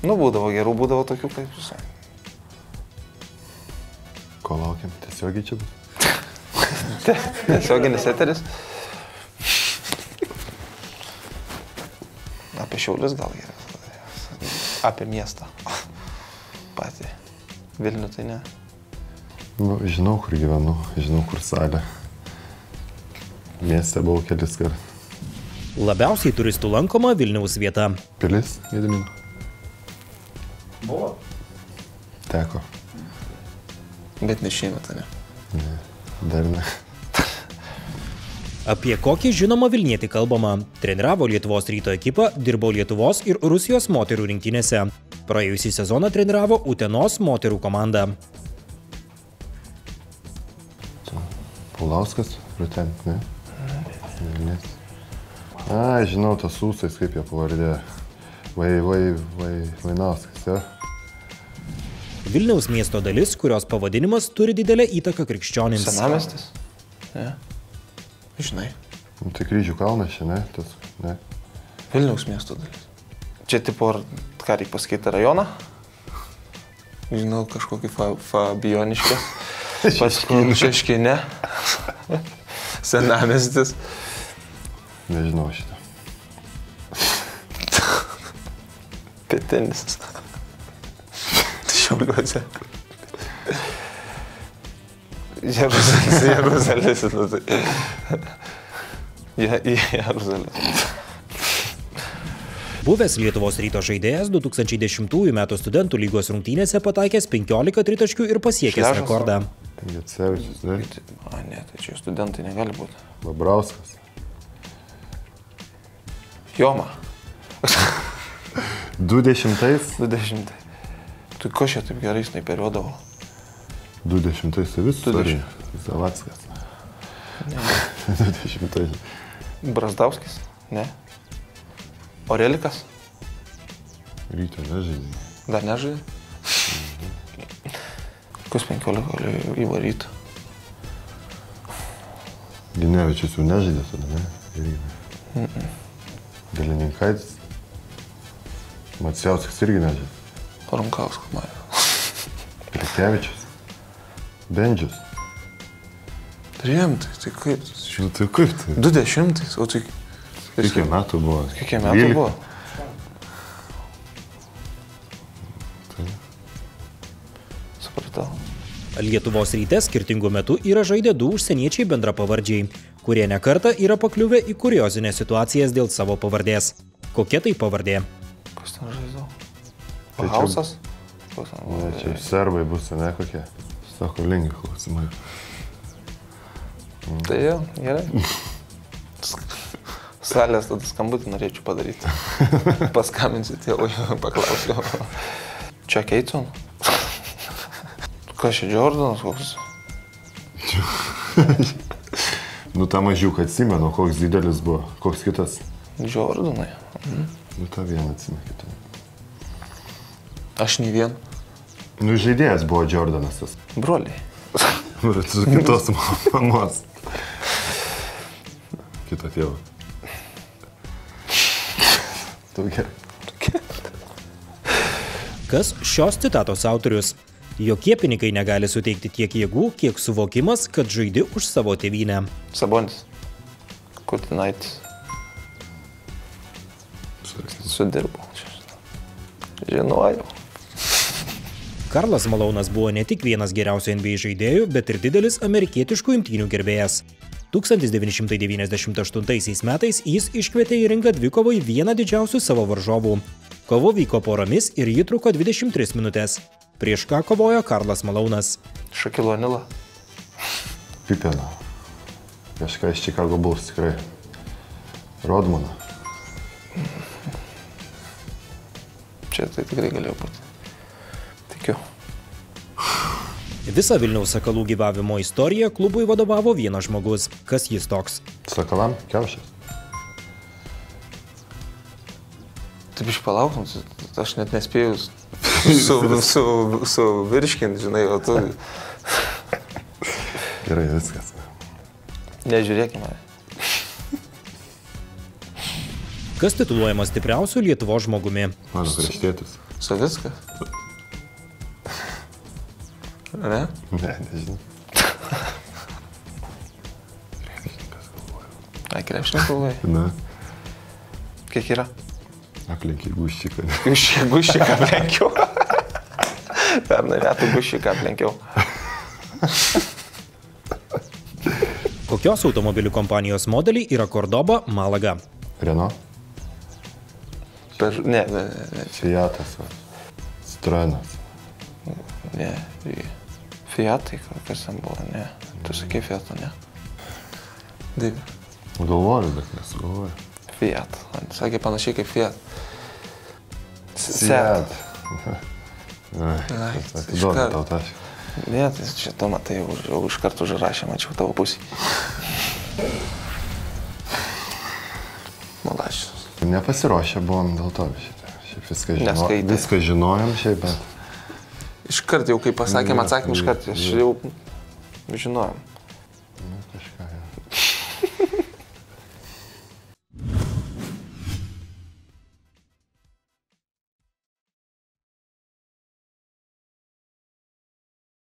Nu, būdavo gerų, būdavo tokių kaip visai. Ko laukiam? Tiesiogiai čia bus? Tiesioginis eteris. Apie Šiaulius gal geriau. Apie miestą. Patį. Vilnių tai ne. Nu, žinau, kur gyvenu, žinau, kur salė. Mieste buvau kelis kartus. Labiausiai turistų lankoma Vilniaus vieta. Pilis, Gedimino. Buvo. Teko. Bet ne šiemet, ne? Ne, dar ne. Apie kokį žinomą Vilnietį kalbama? Treniravo Lietuvos Ryto ekipą, dirbo Lietuvos ir Rusijos moterų rinktinėse. Praėjusį sezoną treniravo Utenos moterų komandą. Paulauskas, Ruten, ne? Ne. A, žinau, tas ūsais, kaip jie pavardė. Vainauskas, jo? Vilniaus miesto dalis, kurios pavadinimas turi didelę įtaką krikščionims. Senamiestis? Ne. Žinai. Nu, tai Kryžių kalnas čia, ne? Tas, ne? Vilniaus miesto dalis. Čia tipo, ką reikia pasakyti, rajoną? Žinau, kažkokį Fabioniškės. Šeškinė. Senamiestis. Nežinau šitą. Pietinis. Šiauliuose. Jeruzalės. Jeruzalės. Buvęs Lietuvos Ryto žaidėjas 2010 m. studentų lygos rungtynėse pataikęs 15 tritaškių ir pasiekęs rekordą. Jacevičius, ne? A, ne, tai čia studentai negali būti. Babrauskas. Joma. 20. 20. Tai ko čia taip gerai snaiperiuodavo? 20. tai vis turi. Zavackas. Ne. 20. Brazdauskis? Ne. Orelikas? Ryto nežaidė. Dar nežaidė? Kus 15 galėjo įvaryti? Ginevičius jau nežaidė tada, ne? Galininkaitis. Macijauskas irgi nežaidė. Rumkauskas, Marija. Pilikevičius. Bendžius. Rimtai, tai kaip? Nu, tai kaip tai? 20, o tai... Kiek metų buvo? Kiek metų buvo? Tai. Supratau. Lietuvos Ryte skirtingų metų yra žaidę du užsieniečiai bendrapavardžiai, kurie nekartą yra pakliuvę į kuriozinės situacijas dėl savo pavardės. Kokia tai pavardė? Kas ten žaidžiau? Tai Hausas? Ne, čia serbai bus, ne kokie. Sako, lingi klausimai. Tai jau, gerai. Salės tada skambutį norėčiau padaryti. Paskambinsiu tėvui, paklausiu. Čia Keitson? Kas čia, Jordanas koks? Nu, tą mažiuką atsimenu, koks didelis buvo. Koks kitas? Jordanai. Nu, tą vieną atsimenu kitą. Aš nei vien. Nu, žaidėjas buvo Jordanas tas. Broliai. Su kitos mamos. Kito tėvo. Tokia. Kas šios citatos autorius? Jokie pinigai negali suteikti tiek jėgų, kiek suvokimas, kad žaidi už savo tėvynę. Sabonis. Kurtinaitis. Sudirbau. Žinojau. Karlas Malaunas buvo ne tik vienas geriausių NBA žaidėjų, bet ir didelis amerikietiškų imtynių gerbėjas. 1998 metais jis iškvietė į ringą dvikovai vieną didžiausių savo varžovų. Kovo vyko poromis ir ji truko 23 minutės. Prieš ką kovojo Karlas Malaunas? Šakilo Anilą. Pipena. Kažką iš Chicago Bulls tikrai. Rodmaną. Čia tai tikrai galėjo būti. Tikiu. Visą Vilniaus Sakalų gyvavimo istoriją klubui vadovavo vienas žmogus. Kas jis toks? Sakalam Kiaušas. Taip išpalauktum, aš net nespėjau su virškint, žinai, o tu... Gerai, viskas. Nežiūrėkime. kas tituluojamas stipriausiu Lietuvos žmogumi. Mano kraštietis. Savickas? Ne? Ne, nežinau. Ai, krepšininkas galvoji. Na, Kiek yra? aplenkiai Guščiką. Guščiką aplenkiau. Pernai metų Guščiką aplenkiau. Kokios automobilių kompanijos modeliai yra Cordoba, Malaga? Renault, Ne. Fiatas, Citroenas. Ne. Fiatai, kas ten buvo, ne. Tu sakei Fiatą, ne. Divi. Galvoju, bet nesugalvoju. Fiat. Sakė panašiai kaip Fiat. Seat. Ai, Atiduodu tau tašką. Ne, tai čia tu matai, jau iš karto užrašė, mačiau tavo pusį. Malašius. Nepasiruošę buvom dėl to šitą. Šiaip Neskaitė. viską žinojom šiaip, bet... Iškart jau, kai pasakėm atsakymą, iškart jau žinojom.